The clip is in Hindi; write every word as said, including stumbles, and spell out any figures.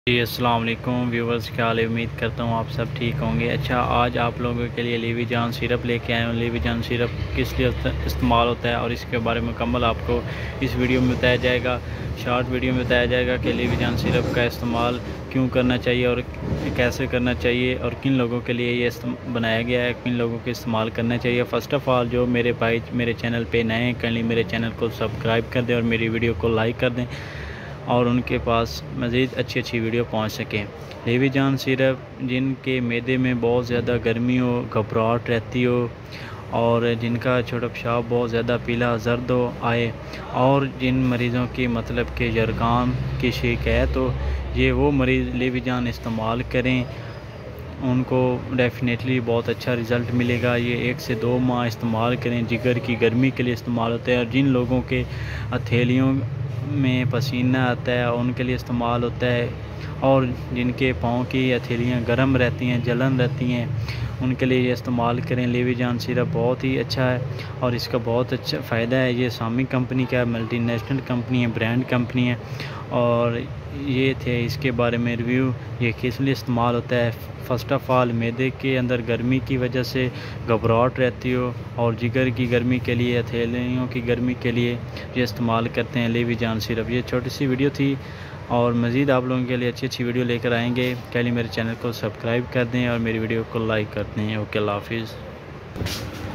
जी अस्सलाम वालेकुम व्यूवर्स, क्या हाल है। उम्मीद करता हूँ आप सब ठीक होंगे। अच्छा, आज आप लोगों के लिए लेवीजान सिरप लेके आए हूँ। लेवीजान सिरप किस लिए इस्तेमाल होता है और इसके बारे में मुकम्मल आपको इस वीडियो में बताया जाएगा। शॉर्ट वीडियो में बताया जाएगा कि लेवीजान सिरप का इस्तेमाल क्यों करना चाहिए और कैसे करना चाहिए और किन लोगों के लिए ये बनाया गया है, किन लोगों को इस्तेमाल करना चाहिए। फ़र्स्ट ऑफ़ ऑल, जो मेरे भाई मेरे चैनल पर नए हैं, कल मेरे चैनल को सब्सक्राइब कर दें और मेरी वीडियो को लाइक कर दें और उनके पास मज़ीद अच्छी अच्छी वीडियो पहुंच सकें। लेवीजान सिरप जिनके मैदे में बहुत ज़्यादा गर्मी हो, घबराहट रहती हो और जिनका छोटा पेशाब बहुत ज़्यादा पीला जर्द हो आए और जिन मरीज़ों की मतलब के जरगाम की शिकायत हो, ये वो मरीज़ लेवीजान इस्तेमाल करें, उनको डेफ़िनेटली बहुत अच्छा रिज़ल्ट मिलेगा। ये एक से दो माह इस्तेमाल करें। जिगर की गर्मी के लिए इस्तेमाल होता है और जिन लोगों के हथेलियों में पसीना आता है उनके लिए इस्तेमाल होता है और जिनके पाँव की हथेलियाँ गर्म रहती हैं, जलन रहती हैं, उनके लिए ये इस्तेमाल करें। लेवीजान सिरप बहुत ही अच्छा है और इसका बहुत अच्छा फ़ायदा है। ये सामी कंपनी का मल्टीनेशनल कंपनी है, ब्रांड कंपनी है। और ये थे इसके बारे में रिव्यू। ये किस लिए इस्तेमाल होता है। फ़र्स्ट ऑफ़ ऑल, मैदे के अंदर गर्मी की वजह से घबराहट रहती हो और जिगर की गर्मी के लिए, हथेलियों की गर्मी के लिए ये इस्तेमाल करते हैं लेवीजान सिरप। ये छोटी सी वीडियो थी और मज़ीद आप लोगों के लिए अच्छी अच्छी वीडियो लेकर आएंगे। पहले मेरे चैनल को सब्सक्राइब कर दें और मेरी वीडियो को लाइक कर दें। ओके, अल्लाह हाफिज़।